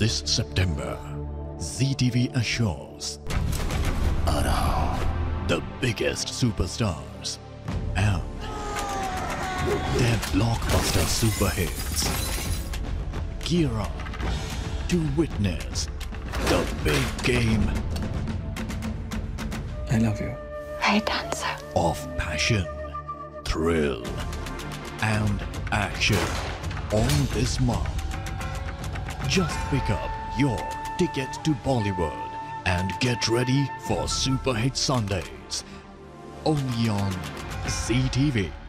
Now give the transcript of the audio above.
This September, ZTV assures the biggest superstars and their blockbuster super hits. Gear up to witness the big game I love you. Right answer. of passion, thrill, and action all this month. Just pick up your tickets to Bollywood and get ready for Super Hit Sundays only on ZTV.